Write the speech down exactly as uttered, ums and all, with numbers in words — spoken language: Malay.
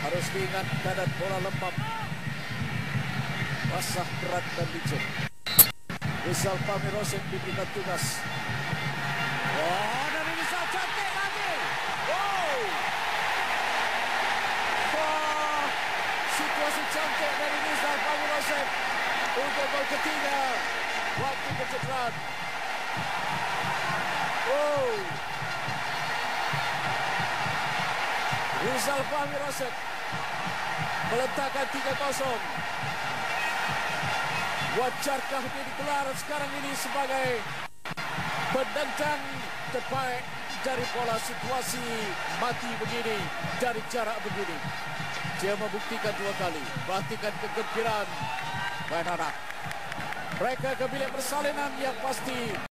Harus diingat keadaan bola lembab, basah, berat dan licin. Rizal, Fahmi, Rosid diberikan tugas. Wah, dari Rizal cantik lagi. Wow. Wah, situasi cantik dari Rizal, Fahmi, Rosid untuk gol ketiga waktu kecederaan. Wow. Rizal, Fahmi, Rosid meletakkan tiga kosong. Wajarkah dia digelar sekarang ini sebagai penendang terbaik dari bola situasi mati begini, dari jarak begini? Dia membuktikan dua kali, buktikan kegembiraan main anak. Mereka ke bilik persalinan yang pasti